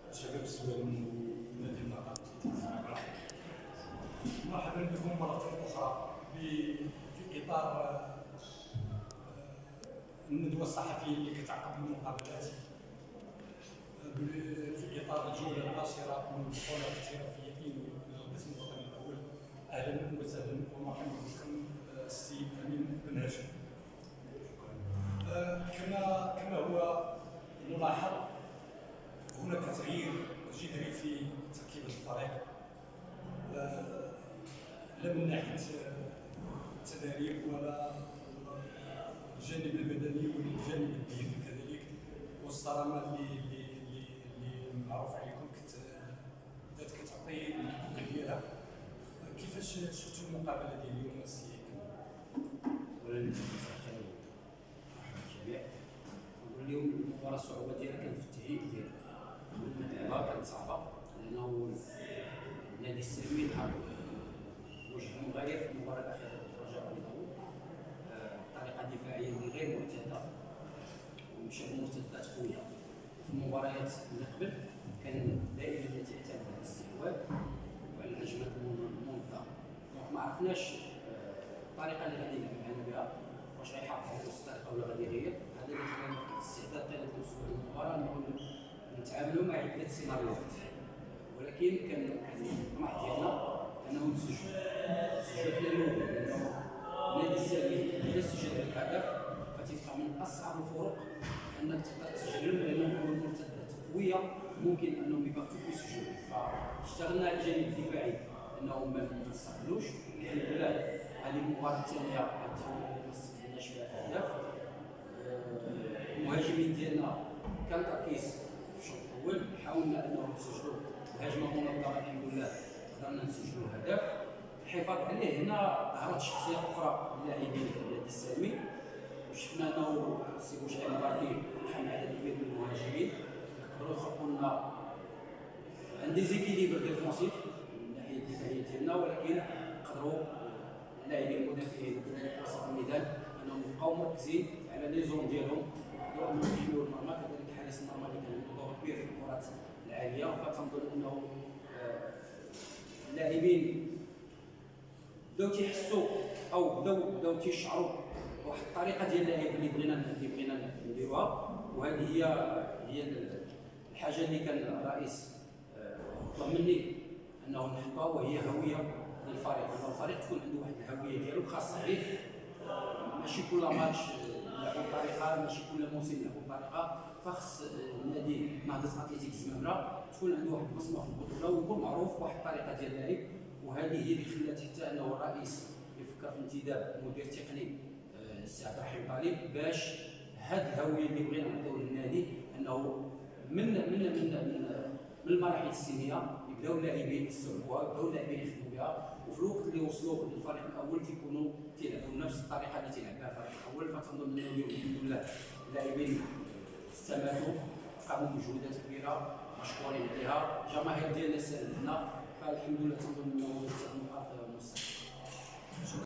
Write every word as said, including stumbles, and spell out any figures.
شباب السودان من نادي النهضة. مرحبا بكم مرة أخرى في إطار الندوة الصحفية اللي كتعقد المقابلات في إطار الجولة العاشرة من البطولة الاحترافية للقسم الوطني الأول. أهلا وسهلا ومرحبا بكم السيد أمين بن هاشم. كما كما هو ملاحظ هناك تغيير جذري في تركيبة الفريق، لا من ناحية التدريب ولا الجانب البدني ولا الجانب الذهني كذلك، والصرامة اللي اللي اللي معروف عليكم بدات كتعطي الحقوق ديالها. كيفاش شفتوا المقابلة ديال اليوم السي؟ اولا مساء الخير للجميع. نقول اليوم المباراة الصعوبة ديالها كانت في التهيئ ديالها، اللعبة كانت صعبة لأنه النادي السلمي نهار وجه مغاير في المباراة الأخيرة ضد الرجاء البيضاوي بطريقة دفاعية غير معتادة ومشى بمرتدات قوية. في المباريات اللي قبل كان دائما يعتمد على الاستحواذ وعلى الهجمات المنظمة، ما عرفناش الطريقة اللي غادي يلعب معنا بها، واش غيحافظ على نفس الطريقة ولا غادي يغير. هذا اللي خلانا في الاستعداد طيلة الأسبوع للمباراة نقول نتعاملوا مع عدة سيناريوهات، ولكن كان كان الطموح ديالنا انه نسجل نسجل حنا الاول، لانه النادي السلمي اذا سجل هذا الهدف فتبقى من اصعب الفرق انك تقدر تسجلهم، لانهم المرتدات قويه ممكن انهم يبغتوك يسجلوا. فاشتغلنا على الجانب الدفاعي انهم ما يستقبلوش. الحمد لله هذه المباراه الثانيه ما استقبلناش فيها اهداف. المهاجمين ديالنا كان تركيز في الشوط الاول، حاولنا انهم نسجلوا هجمه منظمه، الحمد لله قدرنا نسجلوا هدف. الحفاظ عليه هنا ظهرت شخصيه اخرى للاعبين النادي السلمي، وشفنا انه السي بوشعيب مباركي حمل عدد كبير من المهاجمين يقدروا يخلقوا لنا عن ديزيكيليبر ديفونسيف من الناحيه الدفاعيه ديالنا، ولكن قدروا اللاعبين المدافعين كذلك وسط الميدان انهم يبقاو مركزين على لي زون ديالهم، يقدروا انهم يحملوا المرمى. كذلك حارس المرمى اللي كان عنده دور كبير في الكرات العاليه. فتنظن انه اللاعبين بداو تيحسوا او بداو بداو تيشعروا بواحد الطريقه ديال اللعب اللي بغينا اللي بغينا نديروها، وهذه هي هي الحاجه اللي كان الرئيس طلب مني انه نحطها، وهي هويه للفريق. ان الفريق تكون عنده واحد الهويه ديالو خاصه به، ماشي كل ماتش نلعبوا بطريقه، ماشي كل موسم نلعبوا بطريقه. فخص النادي نهضة اتليتيك زمامره تكون عنده واحد البصمه في البطوله ويكون معروف بواحد الطريقه ديال اللعب، وهذه هي اللي خلات حتى انه الرئيس يفكر في انتداب مدير تقني السي عبد الرحيم طالب باش هذه الهويه اللي بغينا نعطيو للنادي، انه من من من من, من المراحل السنيه يبداو اللاعبين يستوعبوها، يبداو اللاعبين يخدموا بها، وفي الوقت اللي وصلوا للفريق الاول تيكونوا تيلعبوا بنفس الطريقه اللي تيلعب بها الفريق الاول. فتنظن انه اليوم الحمد لله اللاعبين استماتوا، قاموا بمجهودات كبيره مشكورين عليها، الجماهير ديالنا ساندتنا، فالحمد لله تنظن انه النقاط مستقبل.